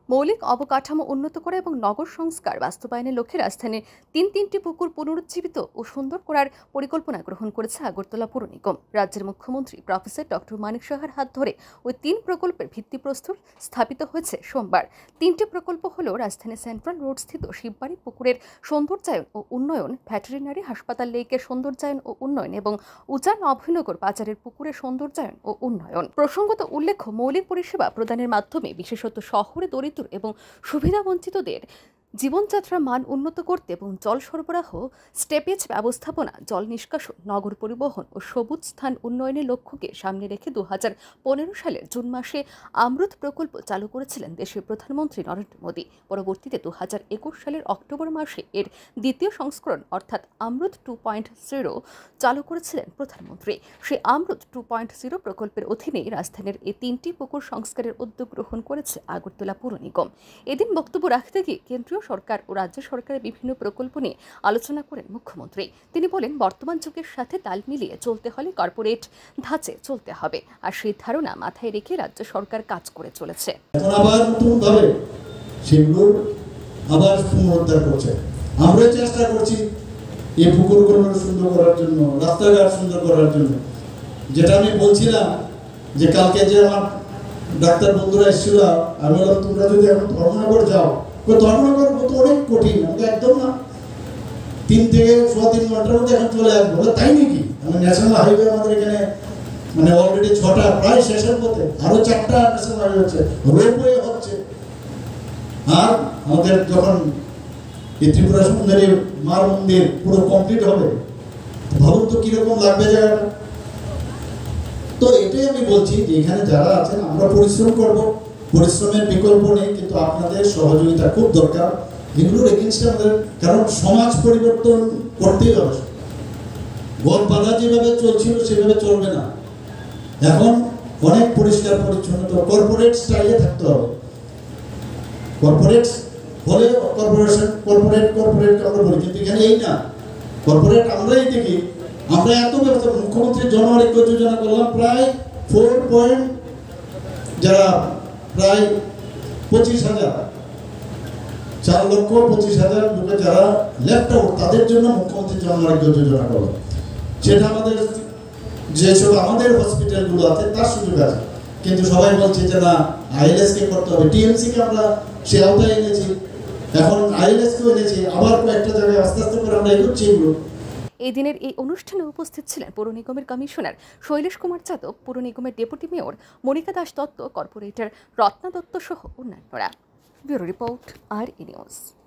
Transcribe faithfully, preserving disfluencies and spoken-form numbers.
মৌলিক অবকাঠামো উন্নত করা এবং নগর সংস্কার বাস্তবায়নের লক্ষ্যে রাজধানীর তিন তিনটি পুকুর পুনরুজ্জীবিত ও সুন্দর করার পরিকল্পনা গ্রহণ করেছে আগরতলা পৌর নিগম। রাজ্যের মুখ্যমন্ত্রী প্রফেসর ডক্টর মানিক সাহার হাত ধরে ওই তিন প্রকল্পের ভিত্তিপ্রস্তর স্থাপিত হয়েছে সোমবার। তিনটি প্রকল্প হল রাজধানী সেন্ট্রাল রোড স্থিত শিববাড়ি পুকুরের সৌন্দর্যায়ন ও উন্নয়ন, ভেটেরিনারি হাসপাতাল লেকের সৌন্দর্যায়ন ও উন্নয়ন এবং উজান অভয়নগর বাজারের পুকুরের সৌন্দর্যায়ন ও উন্নয়ন। প্রসঙ্গত উল্লেখ্য, মৌলিক পরিষেবা প্রদানের মাধ্যমে বিশেষত শহরে দরিদ্র এবং সুবিধাবঞ্চিতদের জীবনযাত্রার মান উন্নত করতে এবং জল সরবরাহ, স্টেপেজ ব্যবস্থাপনা, জল নিষ্কাশন, নগর পরিবহন ও সবুজ স্থান উন্নয়নের লক্ষ্যকে সামনে রেখে দু হাজার পনেরো সালের জুন মাসে অমৃত প্রকল্প চালু করেছিলেন দেশের প্রধানমন্ত্রী নরেন্দ্র মোদী। পরবর্তীতে দু হাজার একুশ সালের অক্টোবর মাসে এর দ্বিতীয় সংস্করণ অর্থাৎ অমৃত টু পয়েন্ট জিরো চালু করেছিলেন প্রধানমন্ত্রী। সেই অমৃত টু পয়েন্ট জিরো প্রকল্পের অধীনেই রাজধানীর এই তিনটি পুকুর সংস্কারের উদ্যোগ গ্রহণ করেছে আগরতলা পৌর নিগম। এদিন বক্তব্য রাখতে গিয়ে কেন্দ্রীয় সরকার ও রাজ্য সরকারের বিভিন্ন প্রকল্প নিয়ে আলোচনা করেন মুখ্যমন্ত্রী। তিনি বলেন, বর্তমান যুগের সাথে তাল মিলিয়ে চলতে হলে কর্পোরেট ধাঁচে চলতে হবে, আর সেই ধারণা মাথায় রেখে রাজ্য সরকার কাজ করে চলেছে। আবার নতুনভাবে সেগুলো আবার পুনরুদ্ধার করছে। আমরা চেষ্টা করছি এই পুকুরগুলো সুন্দর করার জন্য, রাস্তাঘাট সুন্দর করার জন্য। যেটা আমি বলছিলাম যে কালকে যে আমার ডাক্তার বন্ধুরা এসেছিল, আমি বললাম তোমরা যদি এখন ধর্মনগর যাও, ধর্মনগর তো অনেক কঠিন, আমাকে একদম না তিন থেকে সোয়া তিন ঘন্টার মধ্যে এখন চলে আসবো। তাই নাকি? আমি ন্যাশনাল হাইওয়ে আমাদের এখানে মানে অলরেডি ছটা প্রায় শেষের পথে, আরো চারটা ন্যাশনাল হাইওয়ে হচ্ছে, রোপওয়ে হচ্ছে। আর আমাদের যখন এই ত্রিপুরা সুন্দরী মার মন্দির পুরো কমপ্লিট হবে, ভাবুন তো কিরকম লাগবে জায়গাটা। তো এটাই আমি বলছি যে এখানে যারা আছেন আমরা পরিশ্রম করব, পরিশ্রমের বিকল্প নেই, কিন্তু আপনাদের সহযোগিতা খুব দরকার এগুলোর এগেইনস্টে আমাদের, কারণ সমাজ পরিবর্তন করতেই হবে। ঘর বাঁধা যেভাবে চলছিল সেভাবে চলবে না, এখন অনেক পরিষ্কার পরিচ্ছন্নতা কর্পোরেট স্টাইলে থাকতে হবে। কর্পোরেট হলে কর্পোরেশন কর্পোরেট কর্পোরেট আমরা বলি, কিন্তু এখানে এই না, কর্পোরেট আমরাই দেখি। আমরা এত ব্যবস্থা, মুখ্যমন্ত্রী জনআরোগ্য যোজনা করলাম প্রায় ফোর পয়েন্ট যারা প্রায় পঁচিশ হাজার চার লক্ষ পঁচিশ হাজার লোকে যারা লেফট আউট, তাদের জন্য মুখ্যমন্ত্রী জনআরোগ্য যোজনা করলাম। সেটা আমাদের যেসব আমাদের হসপিটালগুলো আছে তার সুযোগ আছে, কিন্তু সবাই বলছে যে না আইএলএস কে করতে হবে। টিএমসি কে আমরা সে আওতায় এনেছি, এখন আইএলএস কেও এনেছি, আবার কয়েকটা জায়গায় আস্তে আস্তে করে আমরা এগোচ্ছি এগুলো। এই দিনের এই অনুষ্ঠানে উপস্থিত ছিলেন পৌর নিগমের কমিশনার শৈলেশ কুমার যাদব, পৌর নিগমের deputy mayor Monika Das Dutta, corporator Ratna Dutta সহ অন্যান্যরা। Bureau report, R E news.